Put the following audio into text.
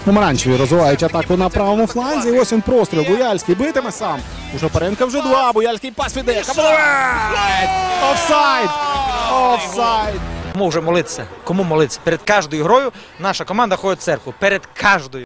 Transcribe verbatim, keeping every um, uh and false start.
Помаранчеві розвивають атаку на правому фланзі. І ось він простріл. Буяльський битиме сам. У Шапаренка вже два. Буяльський пас віддає. Офсайд! Офсайд! Кому вже молитися? Кому молитися? Перед кожною грою наша команда ходить в церкву. Перед кожною.